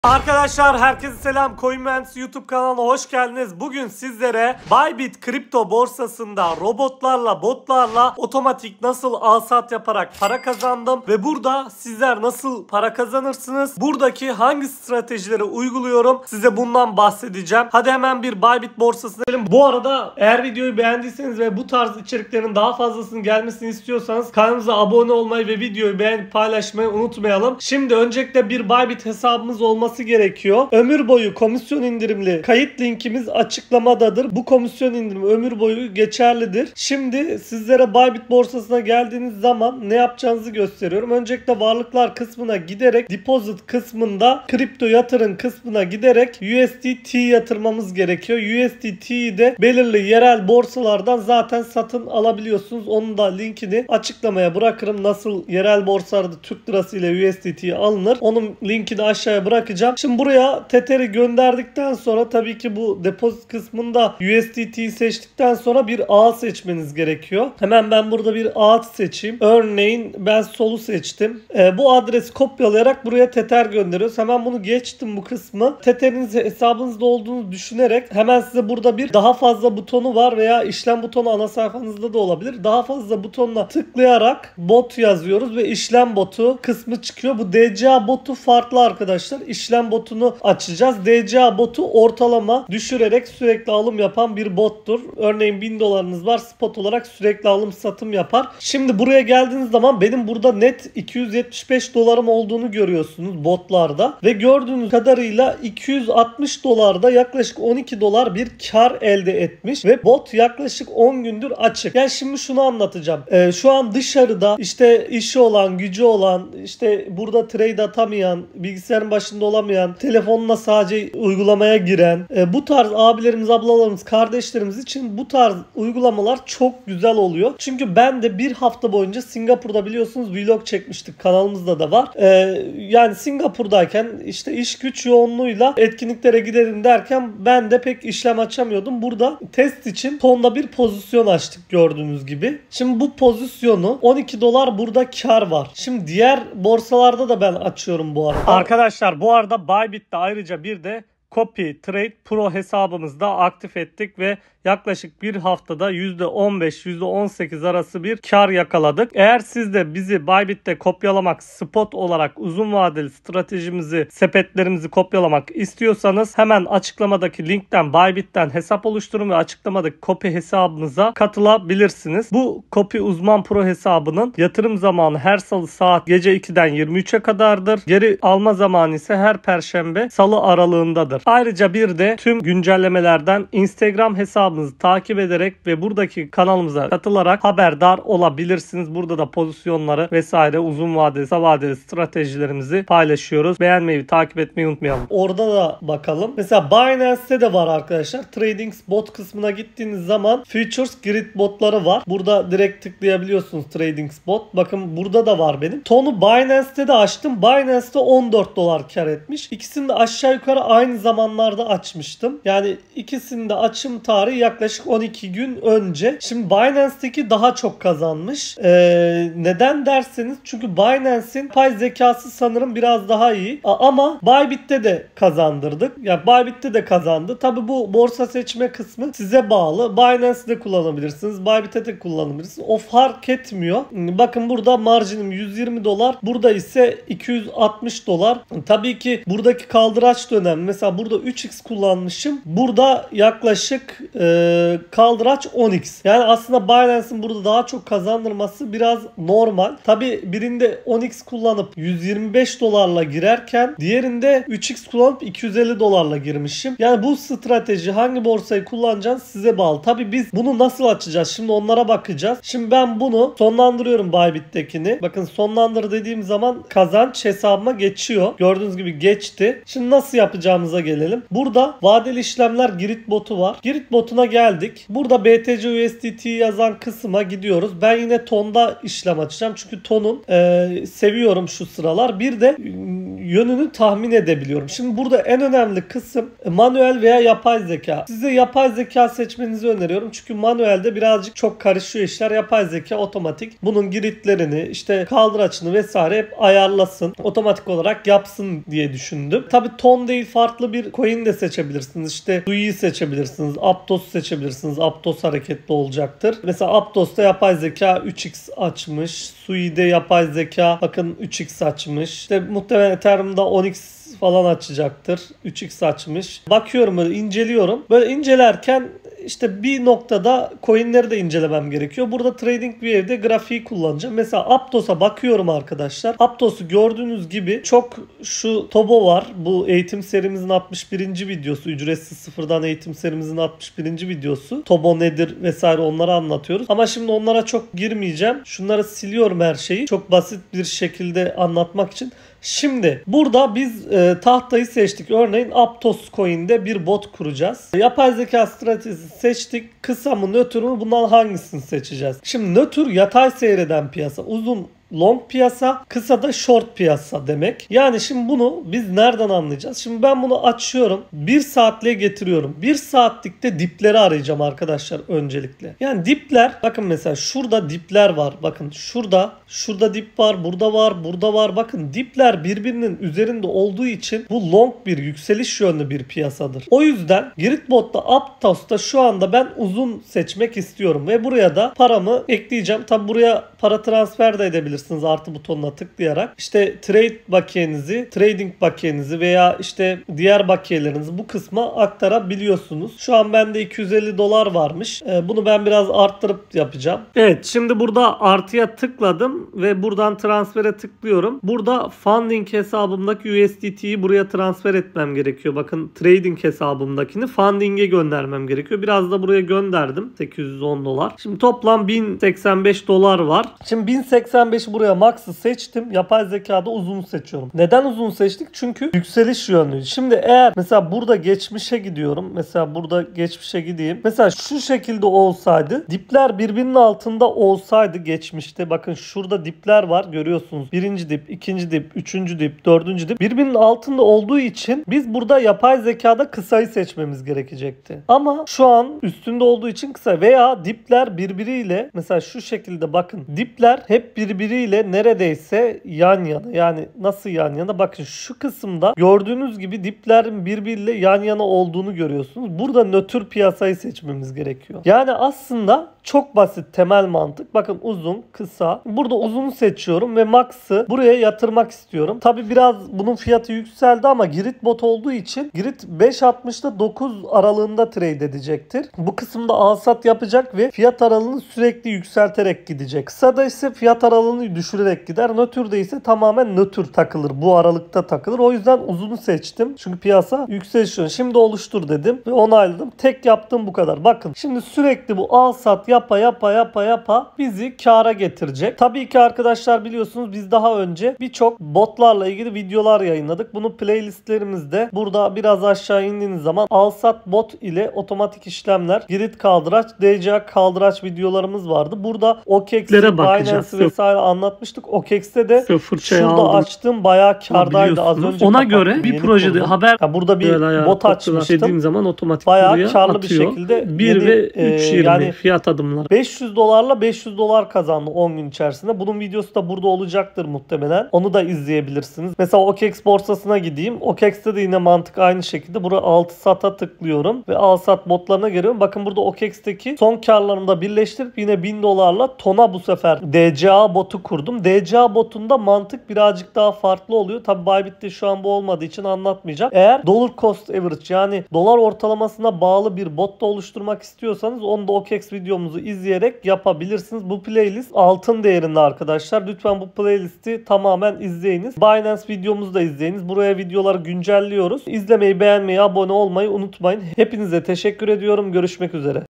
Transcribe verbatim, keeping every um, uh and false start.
Arkadaşlar herkese selam. Coin Mühendisi YouTube kanalına hoş geldiniz. Bugün sizlere Bybit kripto borsasında robotlarla, botlarla otomatik nasıl al-sat yaparak para kazandım ve burada sizler nasıl para kazanırsınız? Buradaki hangi stratejileri uyguluyorum? Size bundan bahsedeceğim. Hadi hemen bir Bybit borsasına gidelim. Bu arada eğer videoyu beğendiyseniz ve bu tarz içeriklerin daha fazlasının gelmesini istiyorsanız kanalımıza abone olmayı ve videoyu beğenip paylaşmayı unutmayalım. Şimdi öncelikle bir Bybit hesabımız olması gerekiyor. Ömür boyu komisyon indirimli kayıt linkimiz açıklamadadır. Bu komisyon indirimi ömür boyu geçerlidir. Şimdi sizlere Bybit borsasına geldiğiniz zaman ne yapacağınızı gösteriyorum. Öncelikle varlıklar kısmına giderek deposit kısmında kripto yatırım kısmına giderek U S D T yatırmamız gerekiyor. U S D T'yi de belirli yerel borsalardan zaten satın alabiliyorsunuz. Onun da linkini açıklamaya bırakırım. Nasıl yerel borsalarda Türk lirası ile U S D T alınır. Onun linkini aşağıya bırakacağım. Şimdi buraya Tether'i gönderdikten sonra tabii ki bu depozit kısmında U S D T'yi seçtikten sonra bir ağ seçmeniz gerekiyor. Hemen ben burada bir ağ seçeyim. Örneğin ben solu seçtim. E, bu adresi kopyalayarak buraya Tether gönderiyoruz. Hemen bunu geçtim bu kısmı. Tether'in hesabınızda olduğunu düşünerek hemen size burada bir daha fazla butonu var veya işlem butonu ana sayfanızda da olabilir. Daha fazla butonuna tıklayarak bot yazıyoruz ve işlem botu kısmı çıkıyor. Bu D C A botu farklı arkadaşlar. İşlem botunu açacağız. D C A botu ortalama düşürerek sürekli alım yapan bir bottur. Örneğin bin dolarınız var. Spot olarak sürekli alım satım yapar. Şimdi buraya geldiğiniz zaman benim burada net iki yüz yetmiş beş dolarım olduğunu görüyorsunuz botlarda. Ve gördüğünüz kadarıyla iki yüz altmış dolarda yaklaşık on iki dolar bir kar elde etmiş. Ve bot yaklaşık on gündür açık. Yani şimdi şunu anlatacağım. Ee, şu an dışarıda işte işi olan, gücü olan, işte burada trade atamayan, bilgisayarın başında olamayan, telefonuna sadece uygulamaya giren e, bu tarz abilerimiz, ablalarımız, kardeşlerimiz için bu tarz uygulamalar çok güzel oluyor. Çünkü ben de bir hafta boyunca Singapur'da biliyorsunuz vlog çekmiştik. Kanalımızda da var. E, yani Singapur'dayken işte iş güç yoğunluğuyla etkinliklere gidelim derken ben de pek işlem açamıyordum. Burada test için tonla bir pozisyon açtık gördüğünüz gibi. Şimdi bu pozisyonu on iki dolar burada kar var. Şimdi diğer borsalarda da ben açıyorum bu arada. Arkadaşlar bu arada Bybit'te ayrıca bir de Copy Trade Pro hesabımızda aktif ettik ve yaklaşık bir haftada yüzde on beş yüzde on sekiz arası bir kar yakaladık. Eğer siz de bizi Bybit'te kopyalamak, spot olarak uzun vadeli stratejimizi, sepetlerimizi kopyalamak istiyorsanız hemen açıklamadaki linkten Bybit'ten hesap oluşturun ve açıklamadaki Copy hesabımıza katılabilirsiniz. Bu Copy Uzman Pro hesabının yatırım zamanı her salı saat gece ikiden yirmi üçe kadardır. Geri alma zamanı ise her perşembe salı aralığındadır. Ayrıca bir de tüm güncellemelerden Instagram hesabı takip ederek ve buradaki kanalımıza katılarak haberdar olabilirsiniz. Burada da pozisyonları vesaire uzun vadeli, kısa vadeli stratejilerimizi paylaşıyoruz. Beğenmeyi, takip etmeyi unutmayalım. Orada da bakalım. Mesela Binance'te de var arkadaşlar. Trading Bot kısmına gittiğiniz zaman Futures Grid botları var. Burada direkt tıklayabiliyorsunuz Trading Bot. Bakın burada da var benim. Tonu Binance'te de açtım. Binance'te on dört dolar kar etmiş. İkisini de aşağı yukarı aynı zamanlarda açmıştım. Yani ikisini de açım tarihi yaklaşık on iki gün önce. Şimdi Binance'teki daha çok kazanmış. Ee, neden derseniz çünkü Binance'in pay zekası sanırım biraz daha iyi. A- ama Bybit'te de kazandırdık. Yani Bybit'te de kazandı. Tabi bu borsa seçme kısmı size bağlı. Binance'de kullanabilirsiniz. Bybit'te de kullanabilirsiniz. O fark etmiyor. Bakın burada marjinim yüz yirmi dolar. Burada ise iki yüz altmış dolar. Tabii ki buradaki kaldıraç da önemli. Mesela burada üç x kullanmışım. Burada yaklaşık e, kaldıraç on x. Yani aslında Binance'in burada daha çok kazandırması biraz normal. Tabi birinde on x kullanıp yüz yirmi beş dolarla girerken diğerinde üç x kullanıp iki yüz elli dolarla girmişim. Yani bu strateji hangi borsayı kullanacağınız size bağlı. Tabi biz bunu nasıl açacağız? Şimdi onlara bakacağız. Şimdi ben bunu sonlandırıyorum Bybit'tekini. Bakın sonlandır dediğim zaman kazanç hesabıma geçiyor. Gördüğünüz gibi geçti. Şimdi nasıl yapacağımıza gelelim. Burada vadeli işlemler Grid botu var. Grid botuna kısmına geldik. Burada B T C U S D T yazan kısma gidiyoruz. Ben yine tonda işlem açacağım. Çünkü tonun e, seviyorum şu sıralar. Bir de yönünü tahmin edebiliyorum. Şimdi burada en önemli kısım manuel veya yapay zeka. Size yapay zeka seçmenizi öneriyorum. Çünkü manuelde birazcık çok karışıyor işler. Yapay zeka otomatik bunun giritlerini, işte kaldıraçını vesaire hep ayarlasın. Otomatik olarak yapsın diye düşündüm. Tabi ton değil, farklı bir coin de seçebilirsiniz. İşte Sui'yi seçebilirsiniz. Aptos'u seçebilirsiniz. Aptos hareketli olacaktır. Mesela Aptos'ta yapay zeka üç x açmış. Sui'de yapay zeka bakın üç x açmış. İşte muhtemelen Ethereum'da on x falan açacaktır. üç x açmış. Bakıyorum böyle, inceliyorum. Böyle incelerken işte bir noktada coinleri de incelemem gerekiyor. Burada TradingView'de grafiği kullanacağım. Mesela Aptos'a bakıyorum arkadaşlar. Aptos'u gördüğünüz gibi çok şu Tobo var. Bu eğitim serimizin altmış birinci videosu. Ücretsiz sıfırdan eğitim serimizin altmış birinci videosu. Tobo nedir vesaire onları anlatıyoruz. Ama şimdi onlara çok girmeyeceğim. Şunları siliyorum her şeyi. Çok basit bir şekilde anlatmak için. Şimdi burada biz e, tahtayı seçtik. Örneğin Aptos Coin'de bir bot kuracağız. Yapay zeka stratejisi seçtik. Kısa mı, nötr mü, bundan hangisini seçeceğiz? Şimdi nötr yatay seyreden piyasa. Uzun long piyasa, kısa da short piyasa demek. Yani şimdi bunu biz nereden anlayacağız? Şimdi ben bunu açıyorum. bir saatliğe getiriyorum. bir saatlikte dipleri arayacağım arkadaşlar öncelikle. Yani dipler, bakın mesela şurada dipler var. Bakın şurada, şurada dip var, burada var, burada var. Bakın dipler birbirinin üzerinde olduğu için bu long bir yükseliş yönlü bir piyasadır. O yüzden Giritbot'ta, Aptos'ta şu anda ben uzun seçmek istiyorum ve buraya da paramı ekleyeceğim. Tabi buraya para transfer de edebilirsiniz artı butonuna tıklayarak. İşte trade bakiyenizi, trading bakiyenizi veya işte diğer bakiyelerinizi bu kısma aktarabiliyorsunuz. Şu an bende iki yüz elli dolar varmış. Ee, bunu ben biraz arttırıp yapacağım. Evet, şimdi burada artıya tıkladım ve buradan transfere tıklıyorum. Burada funding hesabımdaki U S D T'yi buraya transfer etmem gerekiyor. Bakın trading hesabımdakini funding'e göndermem gerekiyor. Biraz da buraya gönderdim. sekiz yüz on dolar. Şimdi toplam bin seksen beş dolar var. Şimdi bin seksen beş buraya max'ı seçtim. Yapay zekada uzun seçiyorum. Neden uzun seçtik? Çünkü yükseliş yönlü. Şimdi eğer mesela burada geçmişe gidiyorum. Mesela burada geçmişe gideyim. Mesela şu şekilde olsaydı, dipler birbirinin altında olsaydı geçmişte, bakın şurada dipler var görüyorsunuz. Birinci dip, ikinci dip, üçüncü dip, dördüncü dip birbirinin altında olduğu için biz burada yapay zekada kısayı seçmemiz gerekecekti. Ama şu an üstünde olduğu için kısa veya dipler birbiriyle, mesela şu şekilde bakın, dipler hep birbiriyle neredeyse yan yana. Yani nasıl yan yana? Bakın şu kısımda gördüğünüz gibi diplerin birbiriyle yan yana olduğunu görüyorsunuz. Burada nötr piyasayı seçmemiz gerekiyor. Yani aslında çok basit temel mantık. Bakın uzun, kısa. Burada uzunu seçiyorum ve max'ı buraya yatırmak istiyorum. Tabi biraz bunun fiyatı yükseldi ama Giritbot olduğu için Girit beş altmışta dokuz aralığında trade edecektir. Bu kısımda alsat yapacak ve fiyat aralığını sürekli yükselterek gidecek. Kısada ise fiyat aralığını düşürerek gider. Nötrde ise tamamen nötr takılır. Bu aralıkta takılır. O yüzden uzunu seçtim. Çünkü piyasa yükseliş yönü. Şimdi oluştur dedim ve onayladım. Tek yaptığım bu kadar. Bakın şimdi sürekli bu alsat yapa yapa yapa yapa bizi kâra getirecek. Tabii ki arkadaşlar biliyorsunuz biz daha önce birçok botlarla ilgili videolar yayınladık. Bunu playlistlerimizde, burada biraz aşağı indiğiniz zaman alsat bot ile otomatik işlemler, Girit kaldıraç, D C A kaldıraç videolarımız vardı. Burada O K X'i, Binance vesaire anlatmıştık. O K X'te de şurada aldım, açtım bayağı kârdaydı. Az önce ona göre bir projede kurdum. haber ya burada bir bot açmıştım. Dediğim zaman otomatik bayağı karlı bir şekilde bir ve üç yirmi yani fiyat adımları. beş yüz dolarla beş yüz dolar kazandı on gün içerisinde. Bunun videosu da burada olacaktır muhtemelen. Onu da izleyebilirsiniz. Mesela O K X borsasına gideyim. O K X'te de yine mantık aynı şekilde. Buraya altı sata tıklıyorum ve al sat botlarına geliyorum. Bakın burada O K X'teki son karlarını da birleştirip yine bin dolarla tona bu sefer D C A botu kurdum. D C A botunda mantık birazcık daha farklı oluyor. Tabi Bybit'te şu an bu olmadığı için anlatmayacağım. Eğer dollar cost average yani dolar ortalamasına bağlı bir bot da oluşturmak istiyorsanız onu da O K X videomuzu izleyerek yapabilirsiniz. Bu playlist altın değerinde arkadaşlar. Lütfen bu playlisti tamamen izleyiniz. Binance videomuzu da izleyiniz. Buraya videoları güncelliyoruz. İzlemeyi, beğenmeyi, abone olmayı unutmayın. Hepinize teşekkür ediyorum. Görüşmek üzere.